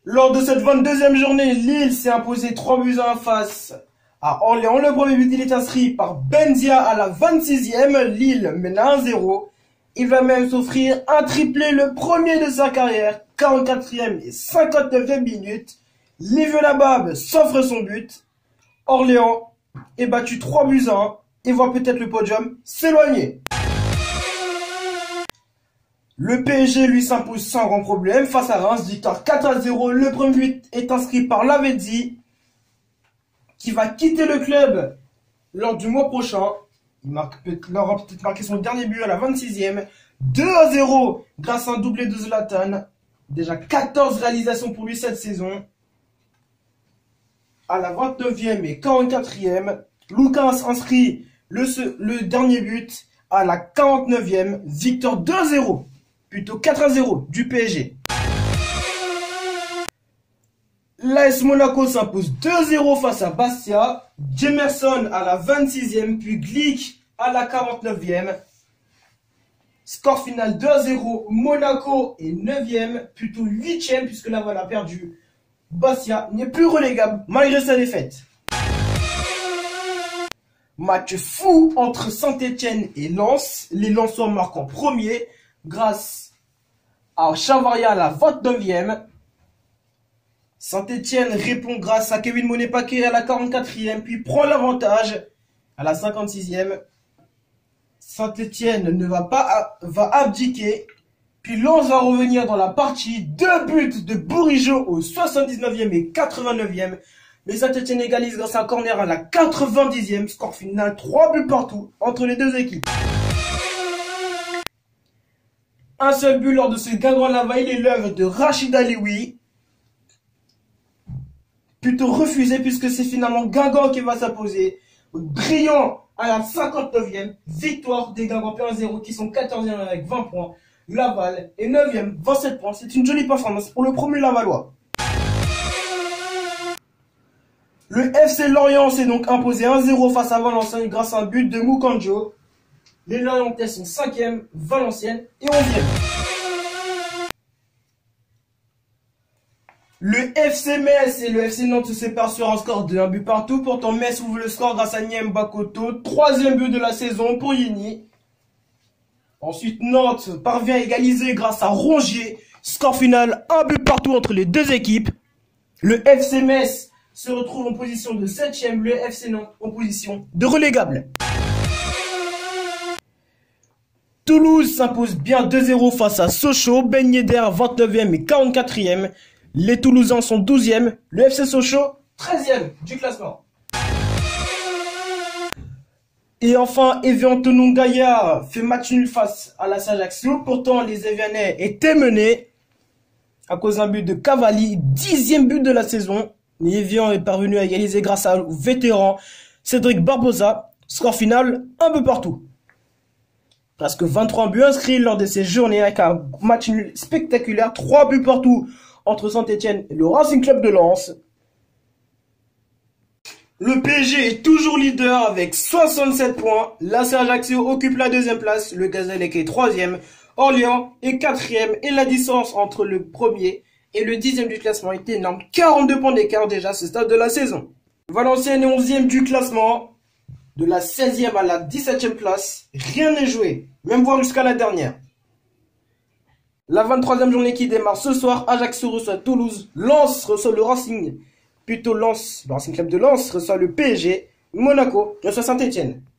Lors de cette 22e journée, Lille s'est imposé 3-1 face à Orléans. Le premier but il est inscrit par Benzia à la 26e. Lille mène à 1-0. Il va même s'offrir un triplé, le premier de sa carrière, 44e et 59e minute. Liviu Labab s'offre son but. Orléans est battu 3-1 et voit peut-être le podium s'éloigner. Le PSG lui s'impose sans grand problème face à Reims, victoire 4-0. Le premier but est inscrit par Lavezzi, qui va quitter le club lors du mois prochain. Il aura peut-être marqué son dernier but à la 26e. 2-0 grâce à un doublé de Zlatan. Déjà 14 réalisations pour lui cette saison. À la 29e et 44e, Lucas inscrit le dernier but à la 49e. Victoire 2-0. Plutôt 4-0 du PSG. L'AS Monaco s'impose 2-0 face à Bastia. Jemerson à la 26e, puis Glick à la 49e. Score final 2-0. Monaco est 9e, plutôt 8e, puisque Laval a perdu. Bastia n'est plus relégable malgré sa défaite. Match fou entre Saint-Etienne et Lens. Les Lensois marquent en premier grâce à Chavaria à la 29e. Saint-Etienne répond grâce à Kevin Monet-Paquet à la 44e, puis prend l'avantage à la 56e. Saint-Etienne va abdiquer, puis Lens va revenir dans la partie. 2 buts de Bourigeaud au 79e et 89e. Mais Saint-Etienne égalise grâce à un corner à la 90e. Score final 3 buts partout entre les deux équipes. Un seul but lors de ce Guingamp-Laval est l'œuvre de Rachid Alioui. Plutôt refusé puisque c'est finalement Guingamp qui va s'imposer. Brillant à la 59e. Victoire des Guingampais 1-0 qui sont 14e avec 20 points. Laval est 9e, 27 points. C'est une jolie performance pour le premier Lavallois. Le FC Lorient s'est donc imposé 1-0 face à Valenciennes grâce à un but de Mukanjo. Les Lorientais sont 5e, Valenciennes est 11e. Le FC Metz et le FC Nantes se séparent sur un score de 1 but partout. Pourtant, Metz ouvre le score grâce à Niem Bakoto. 3e but de la saison pour Yini. Ensuite, Nantes parvient à égaliser grâce à Rongier. Score final, 1 but partout entre les deux équipes. Le FC Metz se retrouve en position de 7e. Le FC Nantes en position de relégable. Toulouse s'impose bien 2-0 face à Sochaux. Ben Yedder 29e et 44e. Les Toulousains sont 12e. Le FC Sochaux 13e du classement. Et enfin, Evian Tonon-Gaillard fait match nul face à la Ajaccio. Pourtant, les Evianais étaient menés à cause d'un but de Cavalli. 10e but de la saison. Evian est parvenu à égaliser grâce au vétéran Cédric Barbosa. Score final, un peu partout. Presque 23 buts inscrits lors de ces journées avec un match nul spectaculaire. 3 buts partout entre Saint-Etienne et le Racing Club de Lens. Le PSG est toujours leader avec 67 points. L'AS Ajaccio occupe la 2e place. Le Gazélec est 3e. Orléans est 4e. Et la distance entre le premier et le 10e du classement est énorme. 42 points d'écart déjà à ce stade de la saison. Valenciennes est 11e du classement. De la 16e à la 17e place. Rien n'est joué. Même voire jusqu'à la dernière. La 23e journée qui démarre ce soir. Ajaccio reçoit Toulouse. Lens reçoit le Racing. Plutôt Lens, le Racing Club de Lens reçoit le PSG. Monaco reçoit Saint-Etienne.